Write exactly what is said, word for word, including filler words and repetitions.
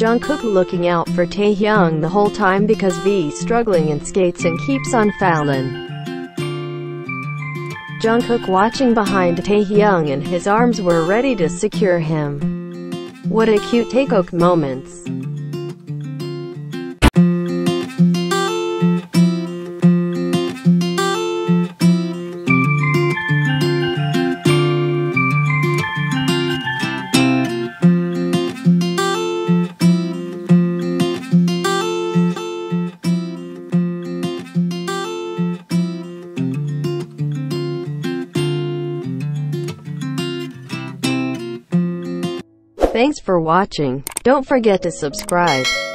Jungkook looking out for Taehyung the whole time because V's struggling in skates and keeps on Fallon. Jungkook watching behind Taehyung and his arms were ready to secure him. What a cute Taekook moments. Thanks for watching. Don't forget to subscribe.